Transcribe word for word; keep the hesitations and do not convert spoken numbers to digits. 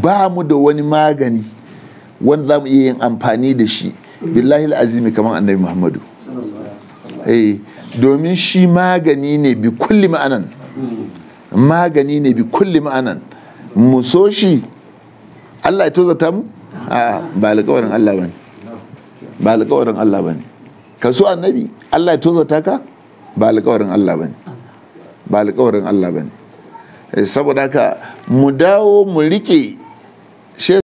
ba mu da wani magani wanda za mu iya yin amfani da shi billahi azimi kamar annabi Muhammadu. Eh, domin shi magani ne bi kulli ma'anan, magani ne bi kulli ma'anan. Mu so shi, Allah ya tozata mu? A ba alƙawarin Allah bane, ba alƙawarin Allah bane. Ka so annabi, Allah ya tozata ka? Ba alƙawarin Allah bane, ba alƙawarin Allah bane. Saboda haka mu dawo mu rike